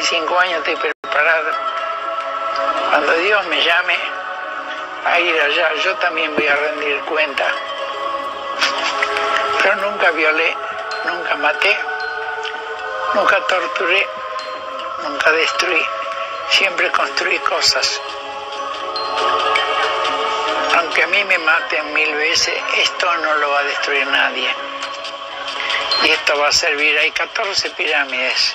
65 años estoy preparado. Cuando Dios me llame a ir allá, yo también voy a rendir cuenta. Pero nunca violé, nunca maté, nunca torturé, nunca destruí. Siempre construí cosas. Aunque a mí me maten 1000 veces, esto no lo va a destruir nadie. Y esto va a servir. Hay 14 pirámides.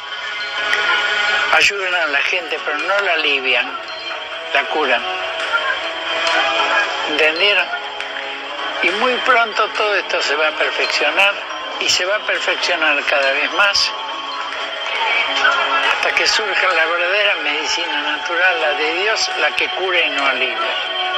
Ayudan a la gente, pero no la alivian, la curan. ¿Entendieron? Y muy pronto todo esto se va a perfeccionar, y se va a perfeccionar cada vez más, hasta que surja la verdadera medicina natural, la de Dios, la que cura y no alivia.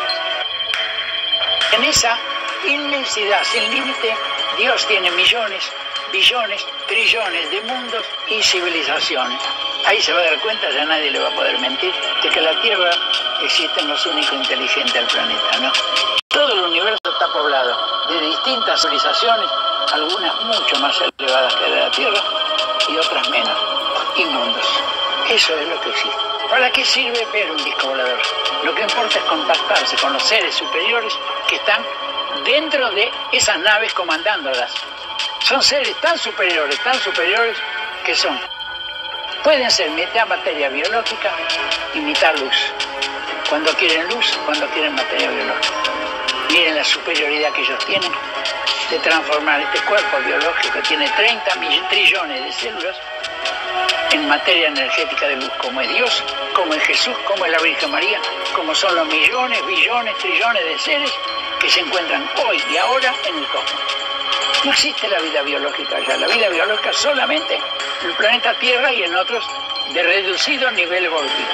En esa inmensidad sin límite, Dios tiene millones, billones, trillones de mundos y civilizaciones. Ahí se va a dar cuenta, ya nadie le va a poder mentir, de que la Tierra existen los únicos inteligentes del planeta, ¿no? Todo el universo está poblado de distintas civilizaciones, algunas mucho más elevadas que la Tierra y otras menos, y mundos. Eso es lo que existe. ¿Para qué sirve ver un disco volador? Lo que importa es contactarse con los seres superiores que están dentro de esas naves comandándolas. Son seres tan superiores que pueden ser mitad materia biológica y mitad luz. Cuando quieren luz, cuando quieren materia biológica. Miren la superioridad que ellos tienen de transformar este cuerpo biológico que tiene 30 trillones de células en materia energética de luz, como es Dios, como es Jesús, como es la Virgen María, como son los millones, billones, trillones de seres que se encuentran hoy y ahora en el cosmos. No existe la vida biológica allá, la vida biológica solamente en el planeta Tierra y en otros de reducido nivel evolutivo.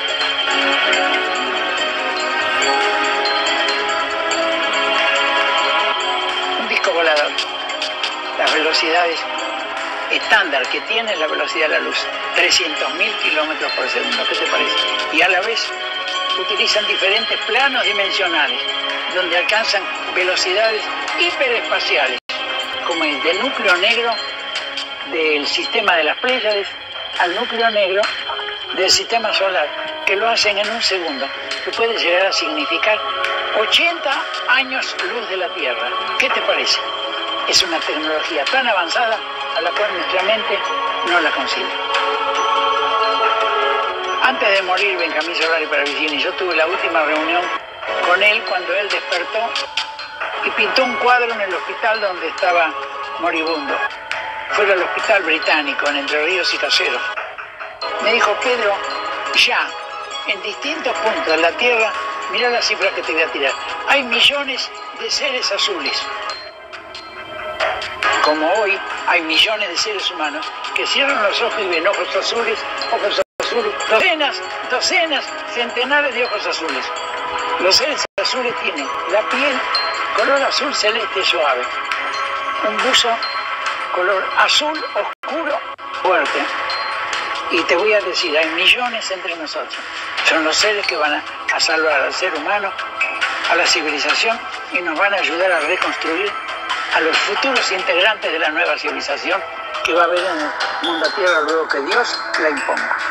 Un disco volador, las velocidades estándar que tiene la velocidad de la luz, 300.000 kilómetros por segundo, ¿qué te parece? Y a la vez utilizan diferentes planos dimensionales, donde alcanzan velocidades hiperespaciales, como el del núcleo negro del sistema de las Pléyades al núcleo negro del sistema solar, que lo hacen en un segundo, que puede llegar a significar 80 años luz de la Tierra. ¿Qué te parece? Es una tecnología tan avanzada a la cual nuestra mente no la concibe. Antes de morir Benjamín Solari Paravicini, yo tuve la última reunión con él cuando él despertó y pintó un cuadro en el hospital donde estaba moribundo. Fue al hospital británico en Entre Ríos y Caseros. Me dijo: Pedro, ya en distintos puntos de la Tierra, mirá la cifra que te voy a tirar, hay millones de seres azules. Como hoy hay millones de seres humanos que cierran los ojos y ven ojos azules, docenas, centenares de ojos azules. Los seres azules tienen la piel color azul celeste suave, un buzo color azul oscuro fuerte. Y te voy a decir, hay millones entre nosotros. Son los seres que van a salvar al ser humano, a la civilización, y nos van a ayudar a reconstruir a los futuros integrantes de la nueva civilización que va a haber en el mundo Tierra luego que Dios la imponga.